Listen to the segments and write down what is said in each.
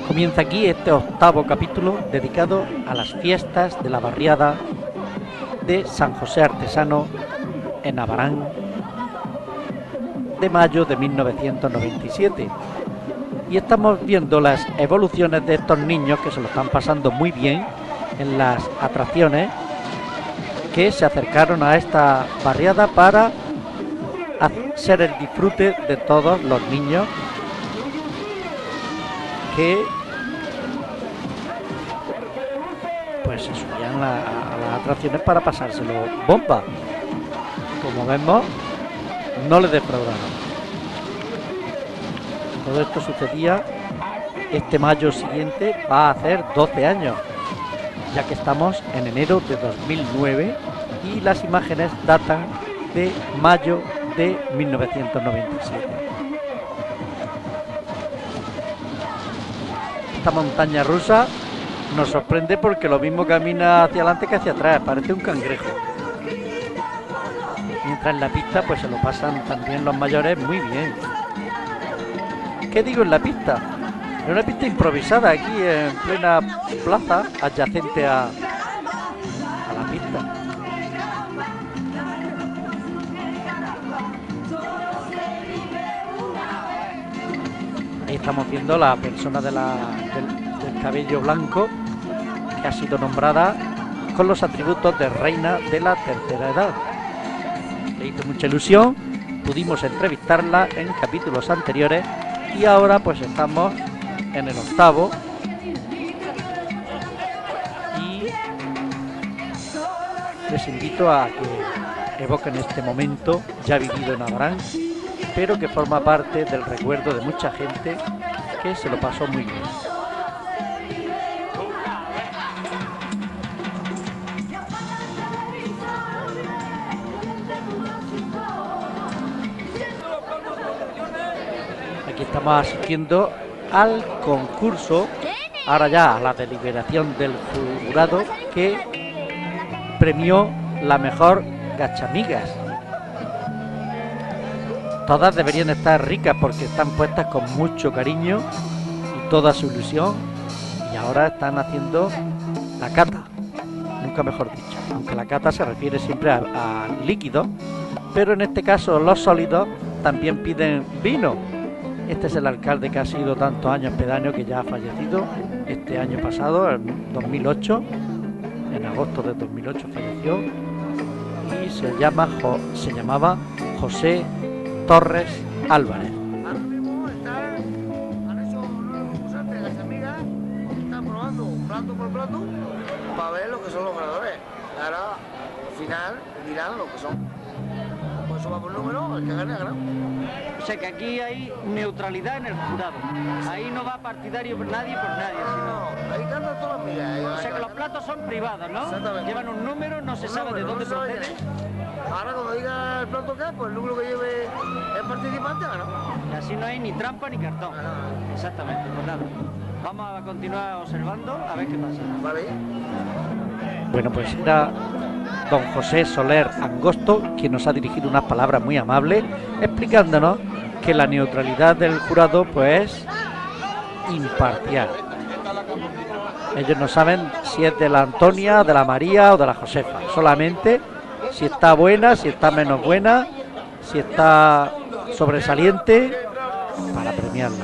Comienza aquí este octavo capítulo dedicado a las fiestas de la barriada de San José Artesano en Abarán de mayo de 1997. Y estamos viendo las evoluciones de estos niños que se lo están pasando muy bien en las atracciones, que se acercaron a esta barriada para hacer el disfrute de todos los niños que pues se subían a las atracciones para pasárselo bomba. Como vemos, no les defraudaron. Todo esto sucedía este mayo siguiente, va a hacer 12 años, ya que estamos en enero de 2009 y las imágenes datan de mayo de 1997. Esta montaña rusa nos sorprende porque lo mismo camina hacia adelante que hacia atrás, parece un cangrejo. Mientras en la pista pues se lo pasan también los mayores muy bien. ¿Qué digo en la pista? Es una pista improvisada aquí en plena plaza adyacente a la pista. Ahí estamos viendo la persona del cabello blanco que ha sido nombrada con los atributos de reina de la tercera edad. Le hizo mucha ilusión, pudimos entrevistarla en capítulos anteriores y ahora pues estamos en el octavo y les invito a que evoquen este momento ya vivido en Abarán, pero que forma parte del recuerdo de mucha gente que se lo pasó muy bien. Aquí estamos asistiendo al concurso, ahora ya a la deliberación del jurado que premió la mejor gachamigas. Todas deberían estar ricas porque están puestas con mucho cariño y toda su ilusión, y ahora están haciendo la cata, nunca mejor dicho, aunque la cata se refiere siempre a líquidos, pero en este caso los sólidos también piden vino. Este es el alcalde que ha sido tantos años pedáneo, que ya ha fallecido este año pasado, en 2008, en agosto de 2008 falleció, y se llamaba José Torres Álvarez. Ahora mismo han hecho unos concursantes de las amigas, están probando plato por plato para ver lo que son los ganadores. Ahora, al final, dirán lo que son. Pues eso va por número, el que gane, ha ganado. O sea que aquí hay neutralidad en el jurado. Ahí no va partidario nadie por nadie, sino... No, ahí cantan todas las amigas. O sea que los platos son privados, ¿no? Exactamente. Llevan un número, no se sabe de dónde procede. Ahora cuando diga el plato que es, pues el número que lleve el participante ha ganado. Y así no hay ni trampa ni cartón. Exactamente, pues nada. Vamos a continuar observando a ver qué pasa. Vale. Bueno, pues era don José Soler Angosto quien nos ha dirigido unas palabras muy amables explicándonos que la neutralidad del jurado pues es imparcial. Ellos no saben si es de la Antonia, de la María o de la Josefa, solamente si está buena, si está menos buena, si está sobresaliente, para premiarla.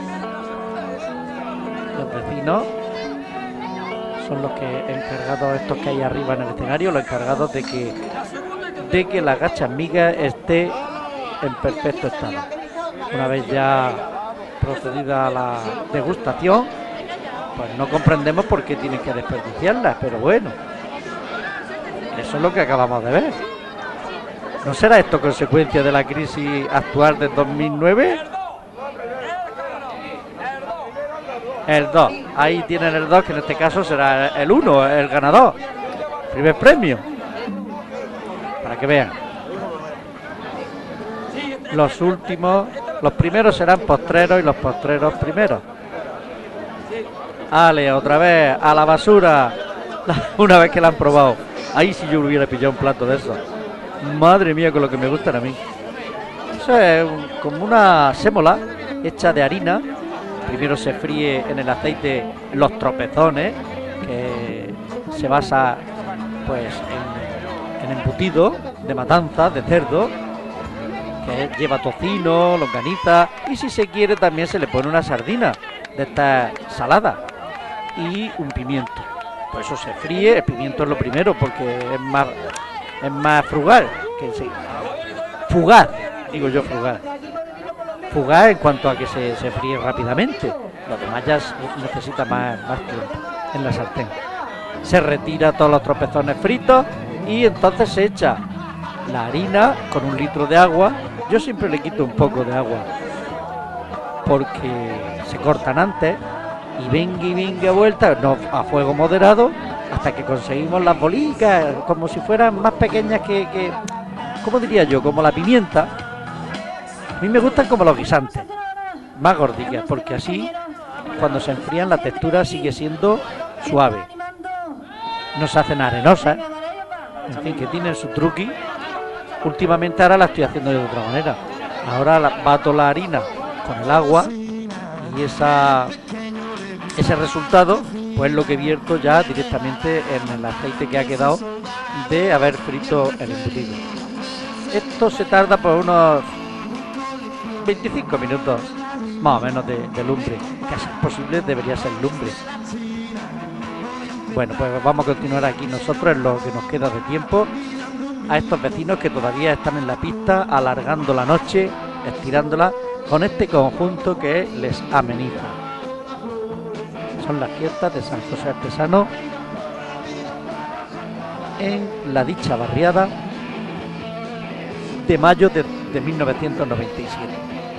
Los vecinos son los encargados, estos que hay arriba en el escenario, los encargados de que la gachamiga esté en perfecto estado. Una vez ya procedida a la degustación, pues no comprendemos por qué tienen que desperdiciarlas, pero bueno, eso es lo que acabamos de ver. ¿No será esto consecuencia de la crisis actual del 2009? El 2, ahí tienen el 2, que en este caso será el 1, el ganador, primer premio, para que vean. Los últimos, los primeros serán postreros y los postreros primeros. Ale, otra vez, a la basura, una vez que la han probado. Ahí si yo hubiera pillado un plato de esos. Madre mía, con lo que me gustan a mí. Eso es como una sémola hecha de harina primero se fríe en el aceite los tropezones, que se basa pues en embutido de matanza, de cerdo, que lleva tocino, longaniza, y si se quiere también se le pone una sardina de esta salada y un pimiento. Pues eso se fríe, el pimiento es lo primero porque es más frugal, fugaz, digo yo fugaz. Fugaz en cuanto a que se fríe rápidamente. Lo demás ya necesita más tiempo en la sartén. Se retira todos los tropezones fritos y entonces se echa la harina con 1 litro de agua. Yo siempre le quito un poco de agua porque se cortan antes y venga vuelta, no, a fuego moderado, hasta que conseguimos las bolitas como si fueran más pequeñas que ¿cómo diría yo? Como la pimienta. A mí me gustan como los guisantes, más gorditas, porque así cuando se enfrían la textura sigue siendo suave, no se hacen arenosas, en fin, que tienen su truqui. Últimamente ahora la estoy haciendo de otra manera. Ahora bato la harina con el agua y ese resultado pues lo que vierto ya directamente en el aceite que ha quedado de haber frito el embutido. Esto se tarda por unos 25 minutos más o menos de lumbre, que a ser posible debería ser lumbre. Bueno, pues vamos a continuar aquí nosotros en lo que nos queda de tiempo, a estos vecinos que todavía están en la pista, alargando la noche, estirándola con este conjunto que les ameniza. Son las fiestas de San José Artesano en la dicha barriada de mayo de 1997.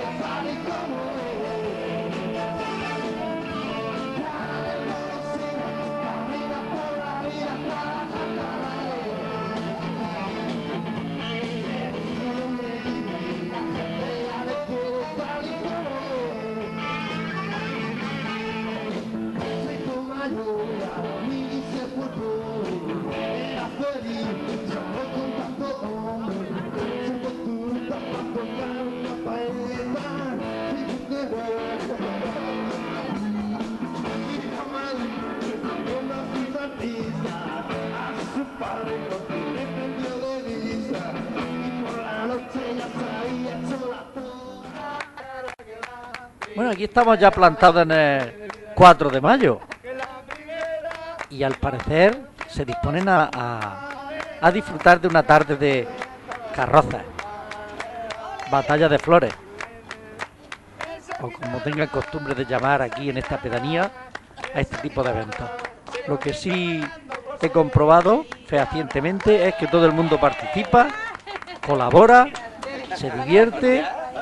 Bueno, aquí estamos ya plantados en el 4 de mayo y al parecer se disponen a disfrutar de una tarde de carrozas, batalla de flores, o como tengan costumbre de llamar aquí en esta pedanía a este tipo de eventos. Lo que sí he comprobado fehacientemente es que todo el mundo participa, colabora, se divierte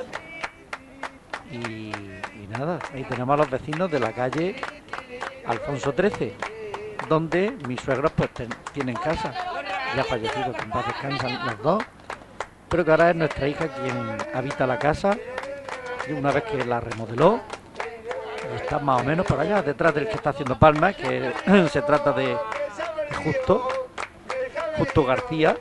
y nada, ahí tenemos a los vecinos de la calle Alfonso XIII, donde mis suegros pues tienen casa, ya fallecidos, que en paz descansan los dos, pero que ahora es nuestra hija quien habita la casa, una vez que la remodeló, y está más o menos por allá, detrás del que está haciendo palmas, que se trata de Justo García.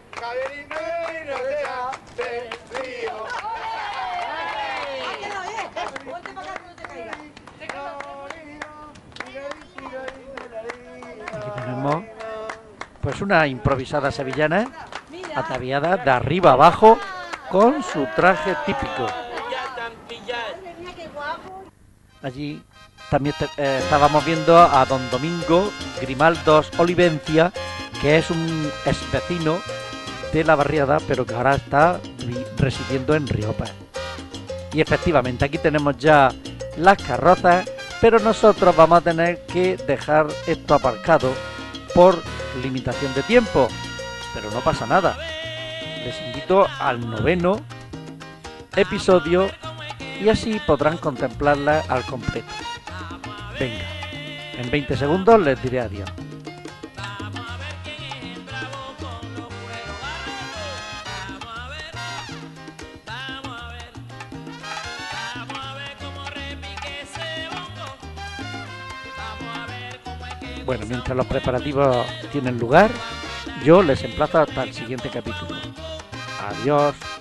Pues una improvisada sevillana ataviada de arriba abajo con su traje típico. Allí también estábamos viendo a don Domingo Grimaldos Olivencia, que es un ex vecino de la barriada, pero que ahora está residiendo en Riopa. Y efectivamente aquí tenemos ya las carrozas, pero nosotros vamos a tener que dejar esto aparcado por limitación de tiempo, pero no pasa nada. Les invito al 9º episodio y así podrán contemplarla al completo. Venga, en 20 segundos les diré adiós. Bueno, mientras los preparativos tienen lugar, yo les emplazo hasta el siguiente capítulo. Adiós.